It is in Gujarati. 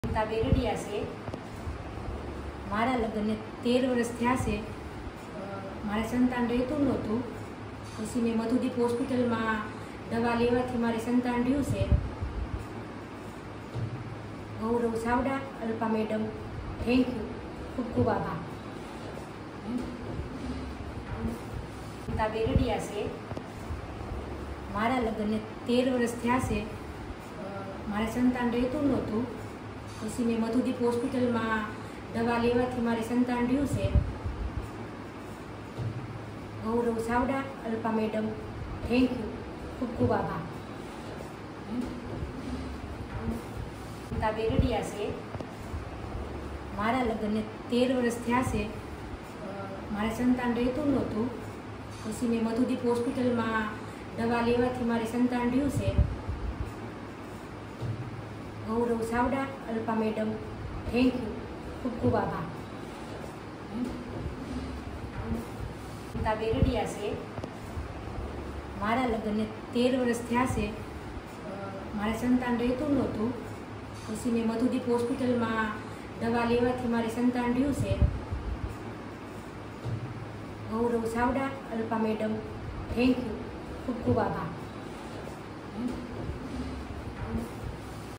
અનિતા બેરડિયા છે. મારા લગ્નને 13 વર્ષ થયા છે. મારે સંતાન રહેતું નહોતું. પછી મેં મધુદીપ હોસ્પિટલમાં દવા લેવાથી મારે સંતાન રહ્યું છે. Gaurav Chavda, Alpa madam, thank you, ખૂબ ખૂબ આભાર. અનિતા બેરડિયા છે. મારા લગ્નને 13 વર્ષ થયા છે. મારે સંતાન રહેતું નહોતું. પછી મેં મધુદીપ હોસ્પિટલમાં દવા લેવાથી મારે સંતાન રહ્યું છે. Gaurav Chavda, Alpa madam, thank you, ખૂબ ખૂબ આભાર. અનિતા બેરડિયા છે. મારા લગ્નને 13 વર્ષ થયા છે. મારે સંતાન રહેતું નહોતું. પછી મેં મધુદીપ હોસ્પિટલમાં દવા લેવાથી મારે સંતાન રહ્યું છે. Gaurav Chavda, Alpa madam, thank you, ખૂબ ખૂબ આભાર. અનિતા બેરડિયા છે. મારા લગ્નને 13 વર્ષ થયા છે. મારે સંતાન રહેતું નહોતું. પછી મેં મધુદીપ હોસ્પિટલમાં દવા લેવાથી મારે સંતાન રહ્યું છે. Gaurav Chavda, Alpa madam, thank you, ખૂબ ખૂબ આભાર.